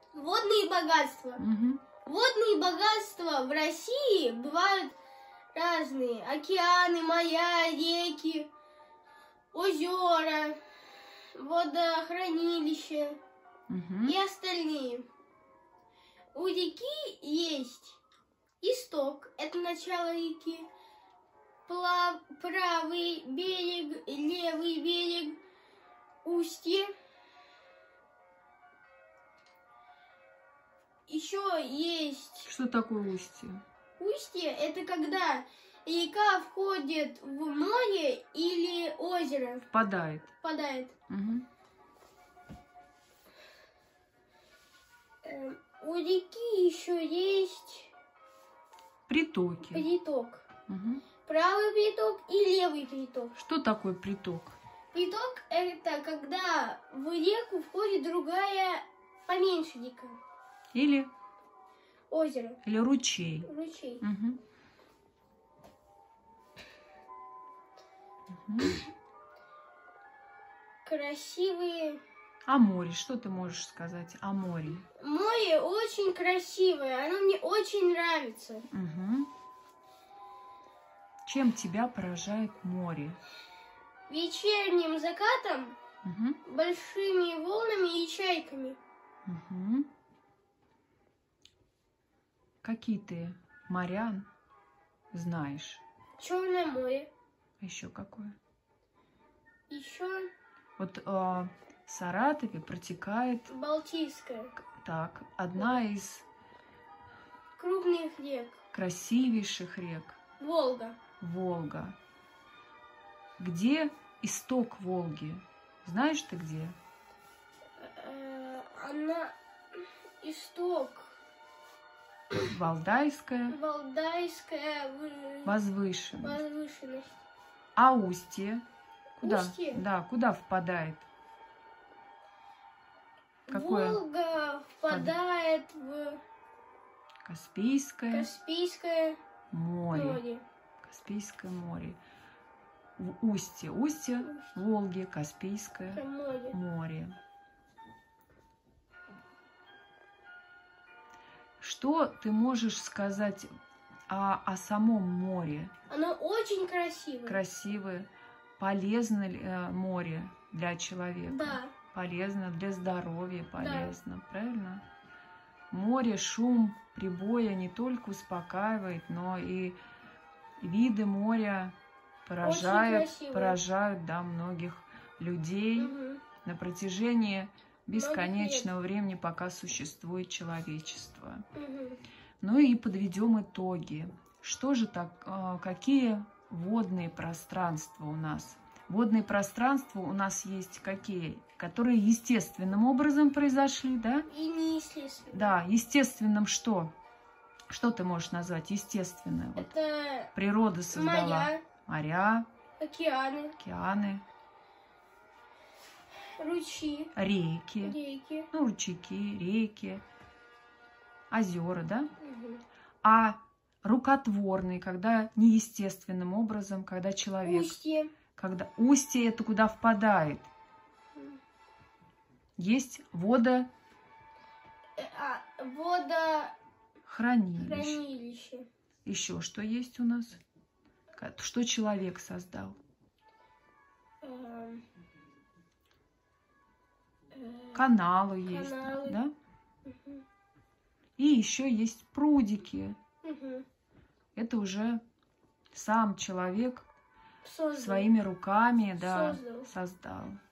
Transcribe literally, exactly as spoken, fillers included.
Водные богатства. Угу. Водные богатства в России бывают разные. Океаны, моря, реки, озера, водохранилища Угу. и остальные. У реки есть исток, это начало реки, плав- правый берег, левый берег, устье. Еще есть Что такое устье? устье, это когда река входит в море или озеро, Впадает. впадает. Угу. Эм, У реки еще есть Притоки. приток. Угу. Правый приток и левый приток. Что такое приток? Приток это когда в реку входит другая поменьше река. Или, Озеро, или ручей. ручей. Угу. Угу. Красивые. О море. Что ты можешь сказать о море? Море очень красивое, оно мне очень нравится. Угу. Чем тебя поражает море? Вечерним закатом, Угу. большими волнами и чайками. Угу. Какие ты моря знаешь? Черное море. А еще какое? Еще Вот э, в Саратове протекает Балтийское. так одна из Крупных рек. красивейших рек — Волга. Волга. Где исток Волги? Знаешь ты где? Э, Она исток. Валдайская Валдайская вы- возвышенность. возвышенность. А устье? Куда? Устье? Да, куда впадает? Какое? Волга впадает в Каспийское Каспийское море. море. Каспийское море. В устье. Устье Волги, Каспийское Море. море. Что ты можешь сказать о, о самом море? Оно очень красивое. Красивое. Полезно ли э, море для человека? Да. Полезно для здоровья, полезно, правильно? Море, шум прибоя не только успокаивает, но и виды моря поражают, красивые. поражают, да, многих людей Мгм. на протяжении бесконечного времени, пока существует человечество. Мгм. Ну и подведем итоги. Что же так, э, какие водные пространства у нас? Водные пространства у нас есть какие? Которые естественным образом произошли, да? И неестественно. Да, естественным что? Что ты можешь назвать естественное? Вот Это природа создала. моря, Моря, океаны, океаны, ручьи, реки, реки. ну, ручейки, реки, озера, да? Мгм. А рукотворный, когда неестественным образом, когда человек... Устье. Когда устье это куда впадает. Есть водохранилище. Э, а, водохранилище. Еще что есть у нас? Ка- Что человек создал? Эм, э, Каналы есть, каналы. да? мгм. И еще есть прудики. Мгм. Это уже сам человек Создал. своими руками, да, Создал. создал.